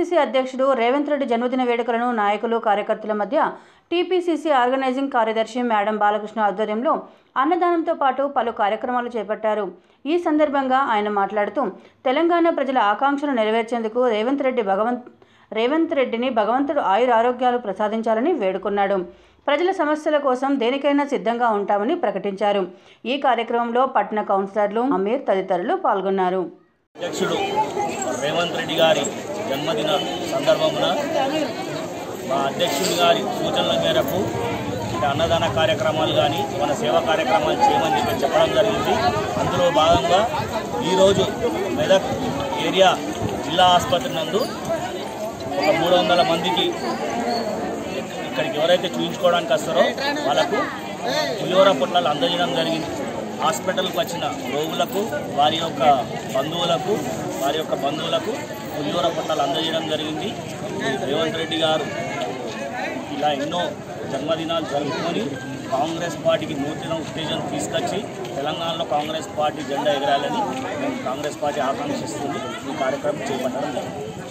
TPCC అధ్యక్షుడు రేవంత్ రెడ్డి జన్మదిన వేడుకలను నాయకులు కార్యకర్తల మధ్య టీపీసీసీ ఆర్గనైజింగ్ కార్యదర్శి మేడం బాలకృష్ణ ఆధ్వర్యంలో అన్నదానంతో పాటు పలు కార్యక్రమాలు చేపట్టారు. ఈ సందర్భంగా ఆయన మాట్లాడుతూ తెలంగాణ ప్రజల ఆకాంక్షలు నెరవేర్చేందుకు రేవంత్ రెడ్డిని భగవంతుడు ఆయురారోగ్యాలు ప్రసాదించాలని వేడుకున్నాడు. ప్రజల సమస్యల కోసం దేనికైనా సిద్ధంగా ఉంటామని ప్రకటించారు. ఈ కార్యక్రమంలో పట్టణ కౌన్సిలర్లు అమీర్ తదితరులు పాల్గొన్నారు. అధ్యక్షుడు రేవంత్ రెడ్డి గారి జన్మదిన సందర్భమున మా అధ్యక్షుడి గారి సూచనల మేరకు అన్నదాన కార్యక్రమాలు కానీ మన సేవా కార్యక్రమాలు చేయమని చెప్పడం జరిగింది. అందులో భాగంగా ఈరోజు మెదక్ ఏరియా జిల్లా ఆసుపత్రి నందు ఒక 300 మందికి ఇక్కడికి ఎవరైతే చూపించుకోవడానికి వస్తారో వాళ్ళకు పులిహోర పొట్లాలు అందజేయడం జరిగింది. హాస్పిటల్కి వచ్చిన రోగులకు వారి యొక్క బంధువులకు పులిహోర పొట్లాలు అందజేయడం జరిగింది. రేవంత్ రెడ్డి గారు ఇలా ఎన్నో జన్మదినాలు జరుపుకొని కాంగ్రెస్ పార్టీకి నూతన ఉత్తేజం తీసుకొచ్చి తెలంగాణలో కాంగ్రెస్ పార్టీ జెండా ఎగరాలని మేము కాంగ్రెస్ పార్టీ ఆకాంక్షిస్తుంది. ఈ కార్యక్రమం చేపట్టడం జరిగింది.